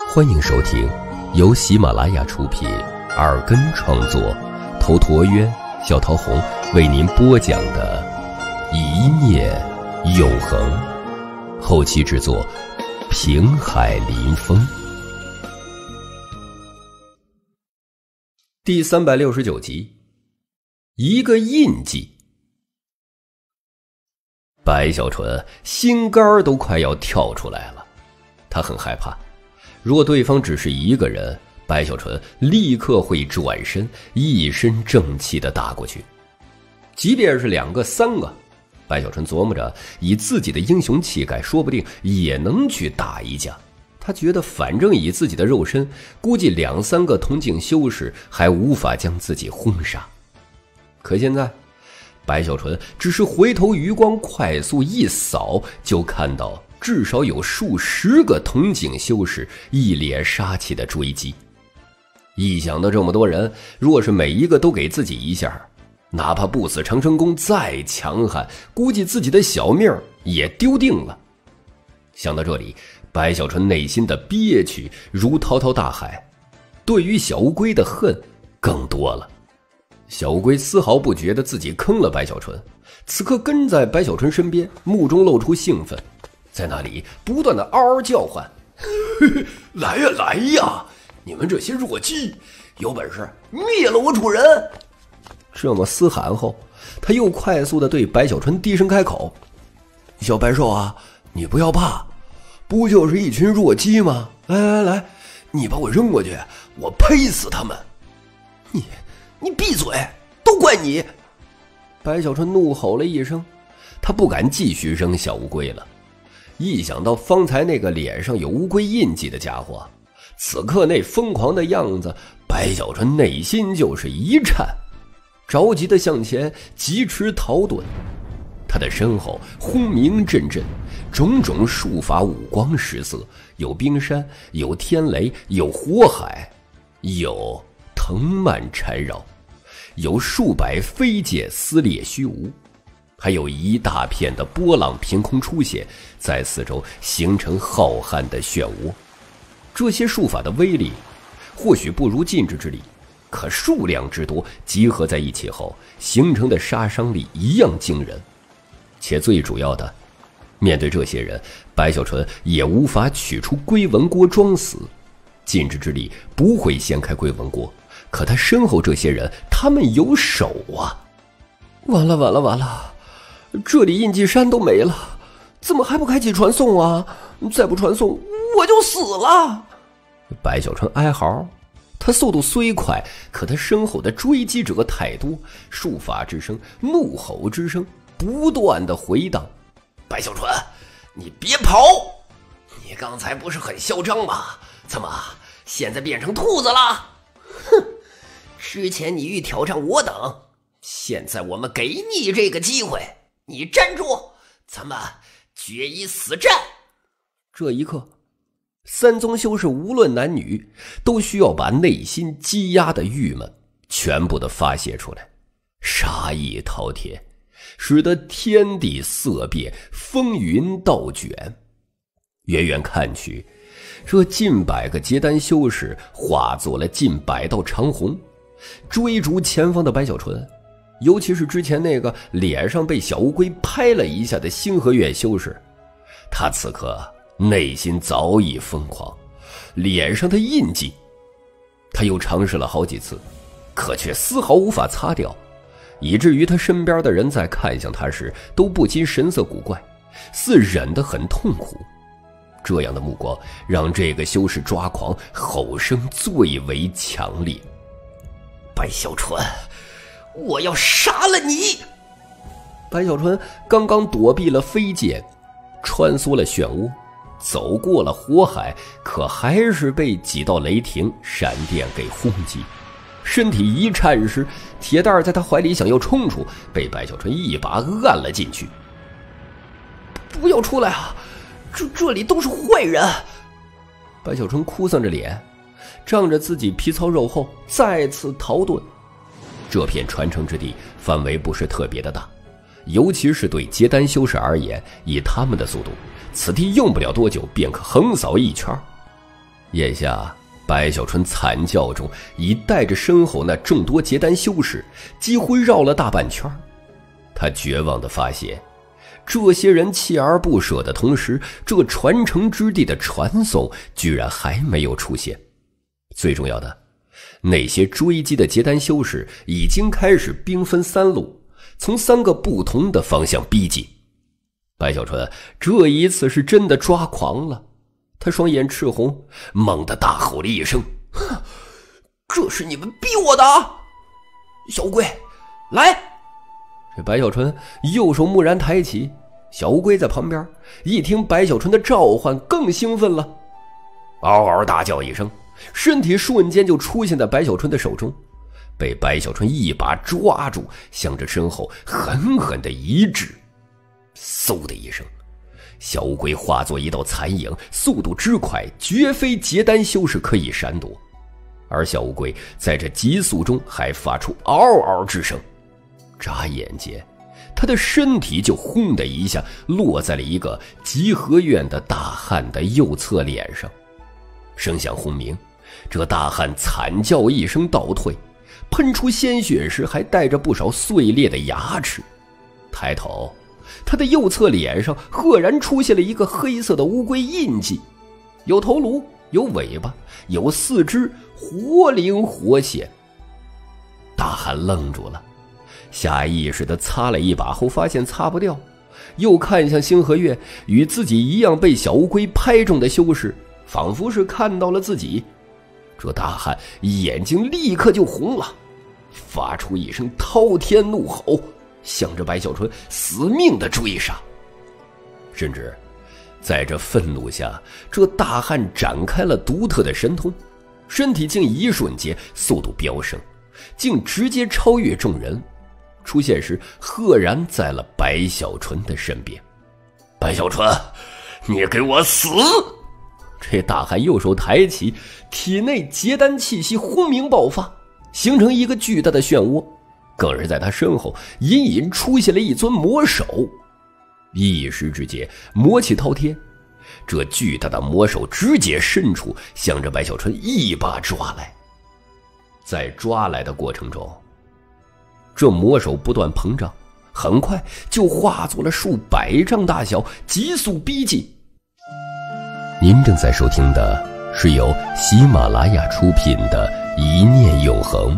欢迎收听由喜马拉雅出品，耳根创作，头陀渊、小桃红为您播讲的《一念永恒》，后期制作平海林风。第369集，一个印记。白小纯心肝都快要跳出来了，他很害怕，若对方只是一个人，白小纯立刻会转身，一身正气地打过去。即便是2个、3个，白小纯琢磨着，以自己的英雄气概，说不定也能去打一架。他觉得反正以自己的肉身，估计2、3个铜镜修士还无法将自己轰杀。可现在白小纯只是回头余光快速一扫，就看到至少有数十个铜镜修士一脸杀气的追击。一想到这么多人，若是每一个都给自己一下，哪怕不死长生功再强悍，估计自己的小命也丢定了。想到这里，白小纯内心的憋屈如滔滔大海，对于小乌龟的恨更多了。小乌龟丝毫不觉得自己坑了白小纯，此刻跟在白小纯身边，目中露出兴奋，在那里不断的嗷嗷叫唤。来呀来呀，你们这些弱鸡，有本事灭了我主人！这么嘶喊后，他又快速的对白小纯低声开口：小白兽啊，你不要怕，不就是一群弱鸡吗？来，你把我扔过去，我呸死他们！你闭嘴，都怪你！白小纯怒吼了一声，他不敢继续扔小乌龟了。一想到方才那个脸上有乌龟印记的家伙，此刻那疯狂的样子，白小纯内心就是一颤，着急的向前疾驰逃遁。他的身后轰鸣阵阵，种种术法五光十色，有冰山，有天雷，有火海，有藤蔓缠绕，有数百飞剑撕裂虚无，还有一大片的波浪凭空出现，在四周形成浩瀚的漩涡。这些术法的威力或许不如禁制之力，可数量之多，集合在一起后形成的杀伤力一样惊人。且最主要的，面对这些人，白小纯也无法取出龟纹锅装死。禁制之力不会掀开龟纹锅，可他身后这些人，他们有手啊！完了，这里印记山都没了，怎么还不开启传送啊？再不传送我就死了！白小纯哀嚎，他速度虽快，可他身后的追击者太多，术法之声、怒吼之声不断的回荡。白小纯，你别跑！你刚才不是很嚣张吗？怎么现在变成兔子了？哼！之前你欲挑战我等，现在我们给你这个机会，你站住，咱们决一死战！这一刻，三宗修士无论男女，都需要把内心积压的郁闷全部的发泄出来，杀意滔天，使得天地色变，风云倒卷。远远看去，这近百个结丹修士化作了近百道长虹，追逐前方的白小纯。尤其是之前那个脸上被小乌龟拍了一下的星河院修士，他此刻内心早已疯狂，脸上的印记他又尝试了好几次，可却丝毫无法擦掉，以至于他身边的人在看向他时都不禁神色古怪，似忍得很痛苦。这样的目光让这个修士抓狂，吼声最为强烈：白小纯，我要杀了你！白小纯刚刚躲避了飞剑，穿梭了漩涡，走过了火海，可还是被几道雷霆闪电给轰击。身体一颤时，铁蛋在他怀里想要冲出，被白小纯一把按了进去。不要出来啊！这里都是坏人！白小纯哭丧着脸，仗着自己皮糙肉厚，再次逃遁。这片传承之地范围不是特别的大，尤其是对结丹修士而言，以他们的速度，此地用不了多久便可横扫一圈。 眼下白小春惨叫中已带着身后那众多结丹修士几乎绕了大半圈。他绝望地发现，这些人锲而不舍的同时，这传承之地的传送居然还没有出现。最重要的，那些追击的结丹修士已经开始兵分三路，从3个不同的方向逼近。白小春这一次是真的抓狂了，他双眼赤红，猛地大吼了一声：“这是你们逼我的！小乌龟，来！”这白小春右手蓦然抬起，小乌龟在旁边一听白小春的召唤，更兴奋了，嗷嗷大叫一声，身体瞬间就出现在白小春的手中，被白小春一把抓住，向着身后狠狠地一掷。嗖的一声，小乌龟化作一道残影，速度之快，绝非结丹修士可以闪躲。而小乌龟在这急速中还发出嗷嗷之声，眨眼间，他的身体就轰的一下落在了一个集合院的大汉的右侧脸上。声响轰鸣，这大汉惨叫一声倒退，喷出鲜血时还带着不少碎裂的牙齿。抬头，他的右侧脸上赫然出现了一个黑色的乌龟印记，有头颅，有尾巴，有四肢，活灵活现。大汉愣住了，下意识地擦了一把后发现擦不掉，又看向星河月与自己一样被小乌龟拍中的修士，仿佛是看到了自己。这大汉眼睛立刻就红了，发出一声滔天怒吼，向着白小春死命的追杀。甚至在这愤怒下，这大汉展开了独特的神通，身体竟一瞬间速度飙升，竟直接超越众人，出现时赫然在了白小春的身边。白小春，你给我死！这大汉右手抬起，体内结丹气息轰鸣爆发，形成一个巨大的漩涡，更是在他身后隐隐出现了一尊魔手。一时之间魔气滔天，这巨大的魔手直接伸出，向着白小春一把抓来。在抓来的过程中，这魔手不断膨胀，很快就化作了数百丈大小，急速逼近。您正在收听的是由喜马拉雅出品的《一念永恒》。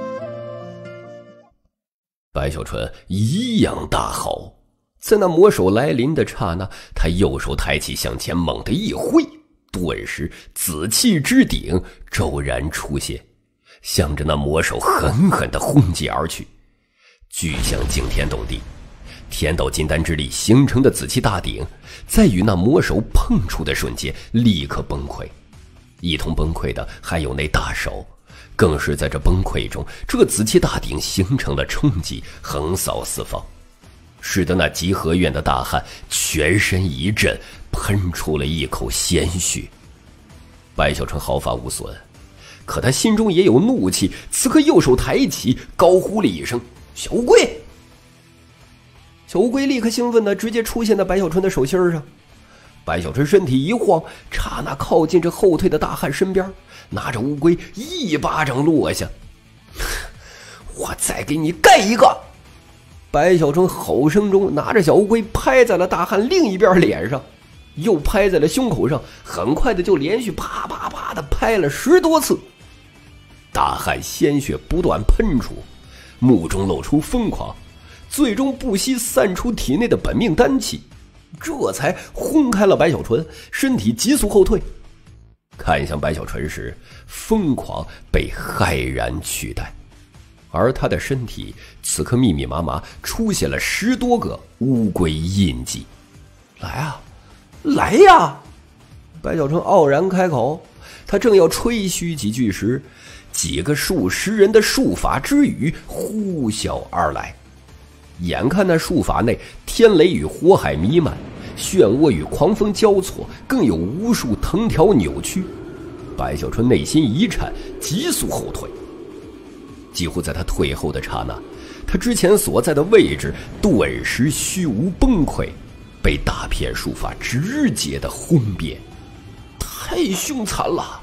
白小春一样大吼，在那魔手来临的刹那，他右手抬起向前猛地一挥，顿时紫气之顶骤然出现，向着那魔手狠狠地轰击而去。巨响惊天动地，天道金丹之力形成的紫气大顶在与那魔手碰触的瞬间立刻崩溃，一同崩溃的还有那大手，更是在这崩溃中，这紫气大顶形成了冲击，横扫四方，使得那集合院的大汉全身一震，喷出了一口鲜血。白小春毫发无损，可他心中也有怒气，此刻右手抬起，高呼了一声：“小乌龟！”小乌龟立刻兴奋地直接出现在白小春的手心上。白小春身体一晃，刹那靠近这后退的大汉身边，拿着乌龟一巴掌落下。我再给你干一个！白小春吼声中拿着小乌龟拍在了大汉另一边脸上，又拍在了胸口上，很快的就连续啪啪啪的拍了10多次。大汉鲜血不断喷出，目中露出疯狂，最终不惜散出体内的本命丹气，这才轰开了白小纯，身体急速后退。看向白小纯时，疯狂被骇然取代，而他的身体此刻密密麻麻出现了10多个乌龟印记。来啊，来呀！白小纯傲然开口，他正要吹嘘几句时，几个数十人的术法之语呼啸而来。眼看那术法内天雷与火海弥漫，漩涡与狂风交错，更有无数藤条扭曲。白小春内心一颤，急速后退。几乎在他退后的刹那，他之前所在的位置顿时虚无崩溃，被大片术法直接的轰扁。太凶残了，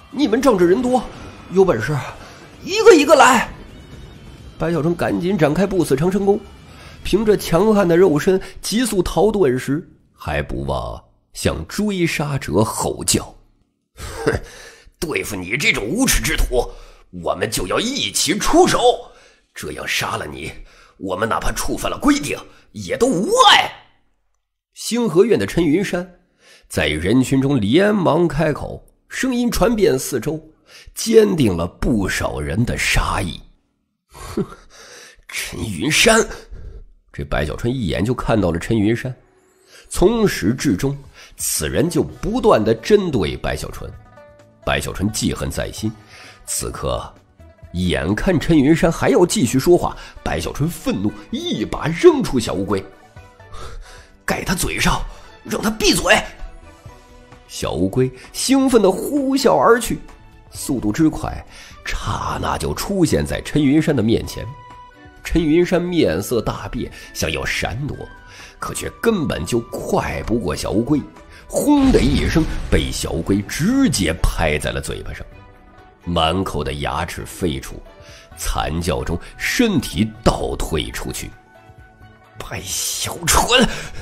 你们仗着人多，有本事一个一个来！白小春赶紧展开不死长生功，凭着强悍的肉身急速逃遁时，还不忘向追杀者吼叫：“ 哼，对付你这种无耻之徒，我们就要一起出手，这样杀了你，我们哪怕触犯了规定，也都无碍。” 星河院的陈云山在人群中连忙开口，声音传遍四周，坚定了不少人的杀意。 哼，陈云山！ 这白小春一眼就看到了陈云山，从始至终，此人就不断地针对白小春。白小春记恨在心，此刻眼看陈云山还要继续说话，白小春愤怒，一把扔出小乌龟， 盖他嘴上，让他闭嘴！ 小乌龟兴奋地呼啸而去，速度之快，刹那就出现在陈云山的面前。陈云山面色大变，想要闪躲，可却根本就快不过小乌龟，轰的一声被小乌龟直接拍在了嘴巴上，满口的牙齿飞出，惨叫中身体倒退出去。 白小春！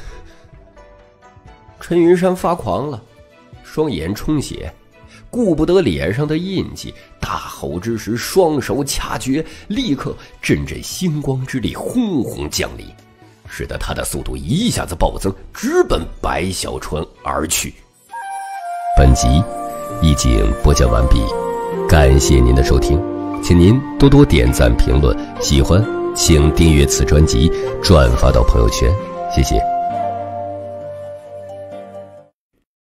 陈云山发狂了，双眼充血，顾不得脸上的印记，大吼之时双手掐诀，立刻阵阵星光之力轰轰降临，使得他的速度一下子暴增，直奔白小春而去。本集已经播讲完毕，感谢您的收听，请您多多点赞评论，喜欢请订阅此专辑，转发到朋友圈，谢谢。